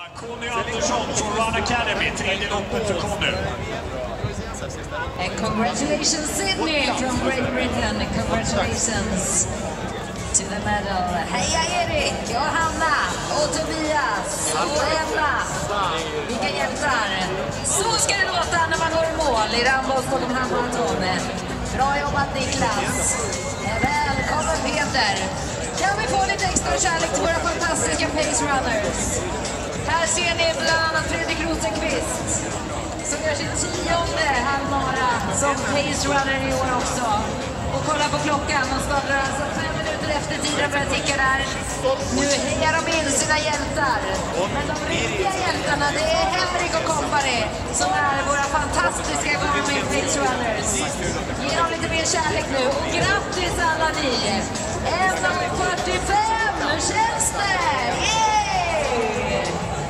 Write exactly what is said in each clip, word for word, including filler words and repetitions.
Conny Andersson från Run Academy, tredje loppet för Conny. And congratulations Sydney from Great Britain. Congratulations to the medal. Heja Erik och Hanna och Tobias och Emma. Vilka hjältar. Så ska det låta när man går i mål i Rambo Stockholm Halvmarathon. Bra jobbat Niklas. Välkommen Peter. Kan vi få lite extra kärlek till våra fantastiska pace runners? Här ser ni bland annat Fredrik Rosenqvist som gör sin tionde halvmara som pace runner i år också. Och kolla på klockan, de startar alltså fem minuter efter tiden börjar ticka där. Nu hejar de in sina hjältar. Men de riktiga hjältarna, det är Henrik och Company som är våra fantastiska Garmin pace runners. Ge dem lite mer kärlek nu och grattis alla ni! en fyrtiofem, hur känns det? Yay!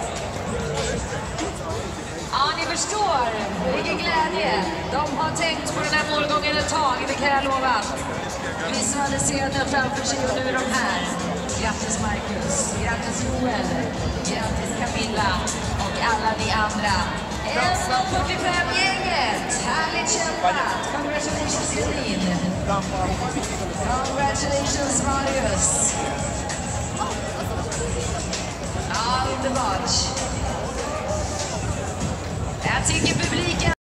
Ja, ni förstår vilken glädje. De har tänkt på den här målgången ett tag, det kan jag lova. Visualisera den framför sig och nu är de här. Grattis Marcus, grattis Joel, grattis Camilla och alla ni andra. en fyrtiofem-gänget, härligt kämpat. Congratulations Elin. Congratulations